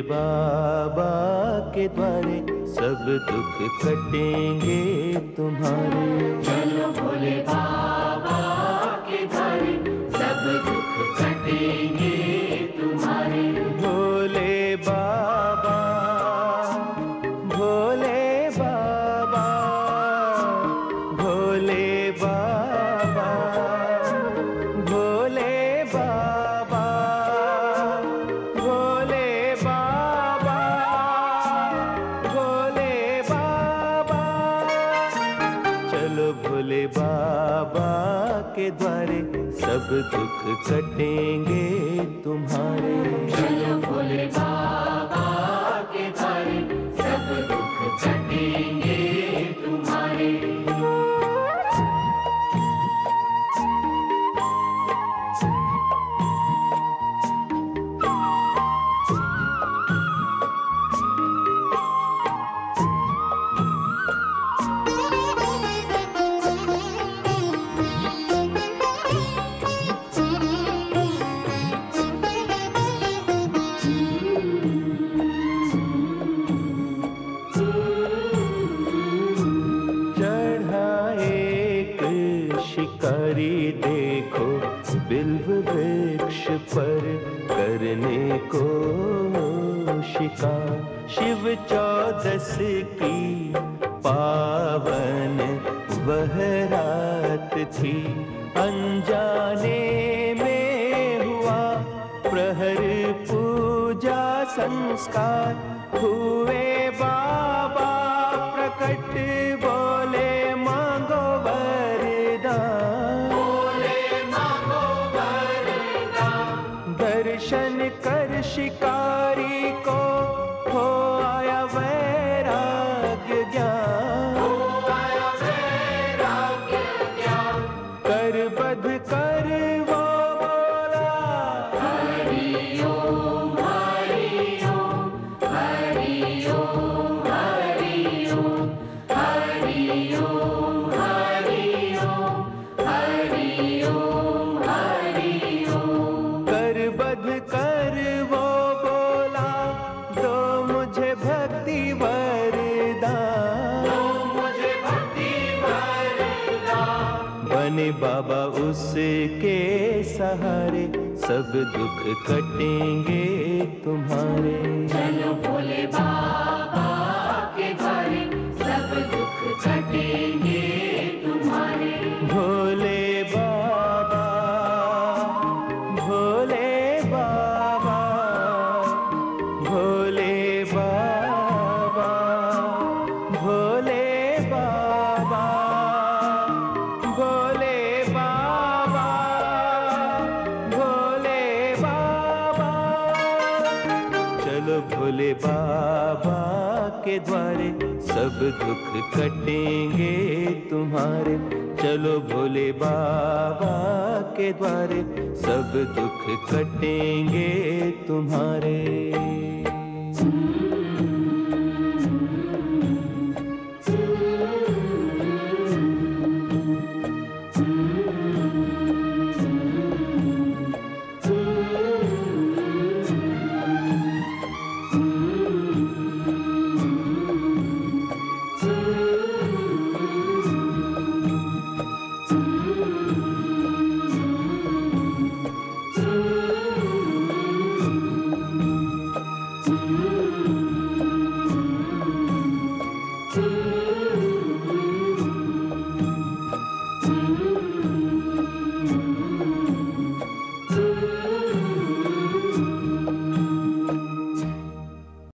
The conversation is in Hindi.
बाबा के द्वारे सब दुख कटेंगे तुम्हारे। चलो भोले बाबा के द्वारे सब दुख कटेंगे तुम्हारे। भोले बाबा, भोले बाबा, भोले बाबा, भोले बाबा, भोले बाबा, भोले बाबा। चलो भोले बाबा के द्वारे सब दुख कटेंगे तुम्हारे। चलो भोले बाबा के द्वारे सब दुख कटेंगे तुम्हारे। शिकारी देखो बिल्व वृक्ष पर करने को शिकार। शिव 14 की पावन वह रात थी, अनजाने में हुआ प्रहर पूजा संस्कार। हुए बाबा प्रकट बोले मांगो वरदान, बोले मांगो वरदान। दर्शन कर शिकारी को हो आया वैराग्य ज्ञान। हो आया वैराग्य ज्ञान। कर बध कर वो बोला हरि ओम हरि ओम हरि ओम हरि ओम हरि ओम हरि ओम हरि ओम हरि ओम। कर बध कर वो बोला दो मुझे भक्ति वरदान। मुझे भक्ति वरदान। बने बाबा उसके सहारे सब दुख कटेंगे तुम्हारे। चलो भोले बाबा के द्वारे सब दुख कटेंगे तुम्हारे। भोले बाबा, भोले बाबा, भोले बाबा, भोले बाबा, भोले बाबा, भोले बाबा। चलो भोले बाबा के द्वारे सब दुख कटेंगे तुम्हारे। चलो भोले बाबा के द्वारे सब दुख कटेंगे तुम्हारे।